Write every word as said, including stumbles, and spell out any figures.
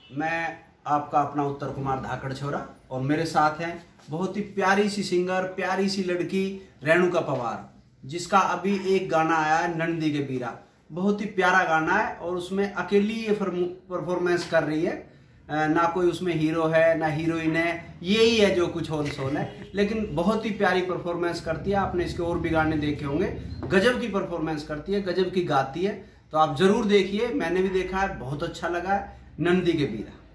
मैं आपका अपना उत्तर कुमार धाकड़ छोरा और मेरे साथ हैं बहुत ही प्यारी सी सिंगर, प्यारी सी लड़की रेणुका पवार, जिसका अभी एक गाना आया है नंदी के बीरा। बहुत ही प्यारा गाना है और उसमें अकेली ये परफॉर्मेंस कर रही है, ना कोई उसमें हीरो है ना हीरोइन है, यही है जो कुछ होल सोल है, लेकिन बहुत ही प्यारी परफॉर्मेंस करती है। आपने इसके और भी गाने देखे होंगे, गजब की परफॉर्मेंस करती है, गजब की गाती है, तो आप जरूर देखिए। मैंने भी देखा है, बहुत अच्छा लगा है। नंदी के बीरा।